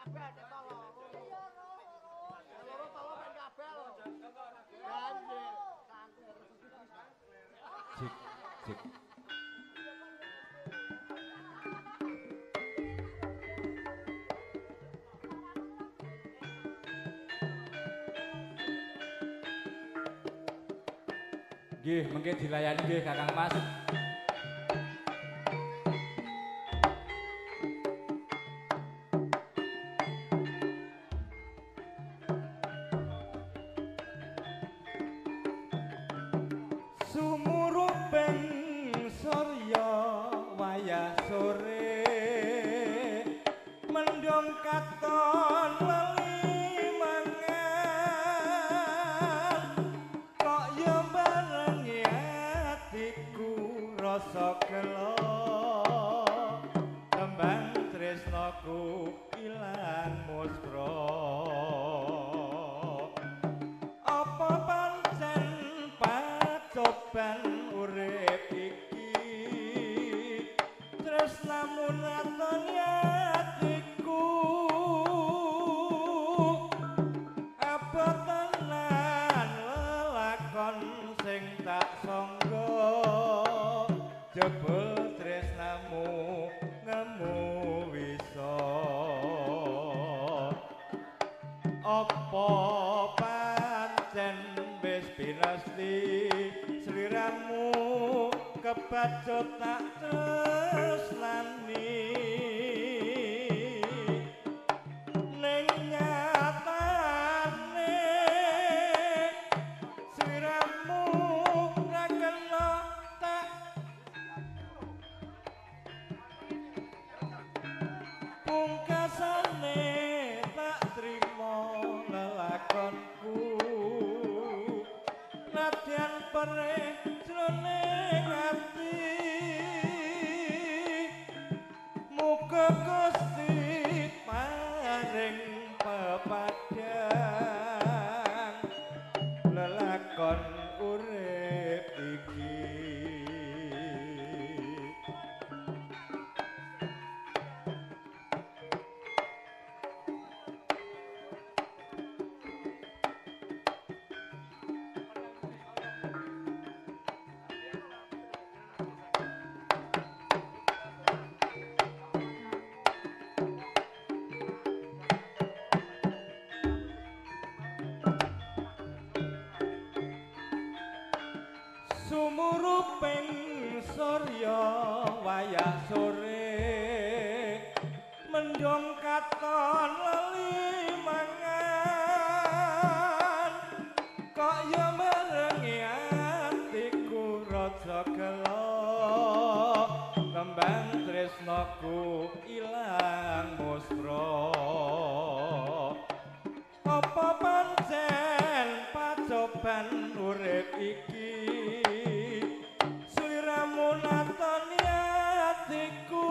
Cik, cik. Nggih, mengke dilayani nggih Kakang Mas. Sumuruping surya wayah sore mendung katon lali mangan kok ya merengi atiku raja gelo kembang tresnaku ilang musra apa pancen pacoban urip iki natoni atiku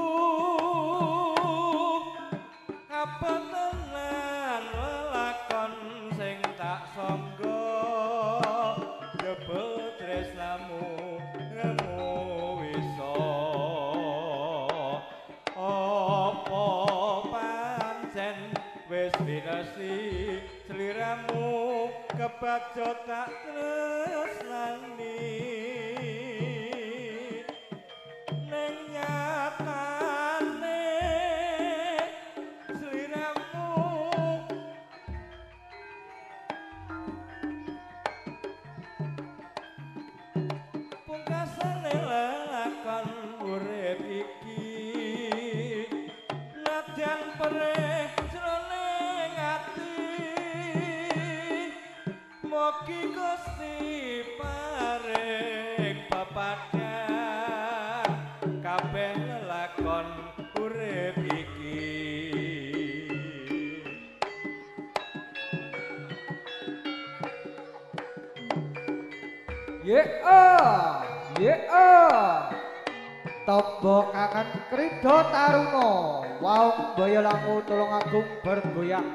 apa tenan lelakon sing tak sangga jebul tresnamu ngemu wisa apa pancen wis binasi sliramu kebajo tak tresnani nyatane sliramu pungkasane lakon urip iki nadyan perih jroning ati mugi Gusti paring pepadang kabeh lelakon urip iki Tobo kangen Krida Taruna waung Boyolangu Tulungagung bergoyang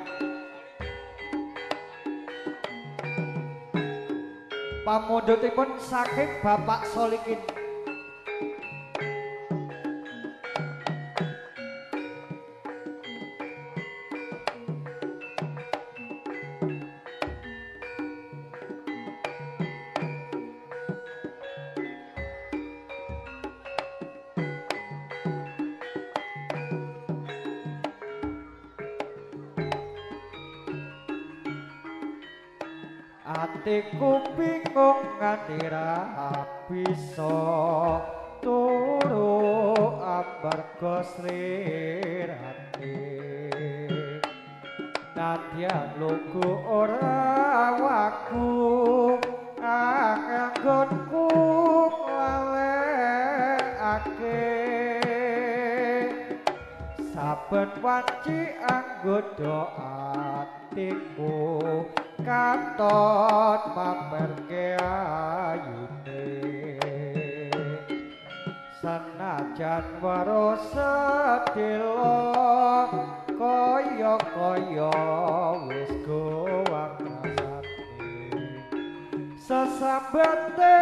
pamundhutipun saking Bapak Solikin atiku bingung nganti ra bisa turu amarga sliraté nadyan lugu ora waku anggonku lalekake saben wanci anggodo atiku katon pamerke ayune senajan waro sedelo kaya wis gowang rasane sesambete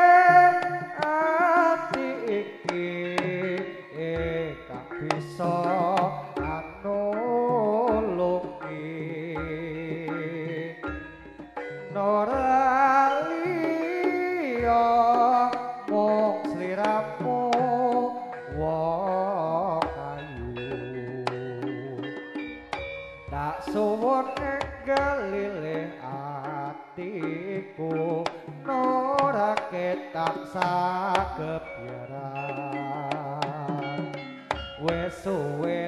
ati iki kang bisa anulungi noraliya mung sliramu wong ayu tak suwun galile atiku norake tansah kepiaran wes suwe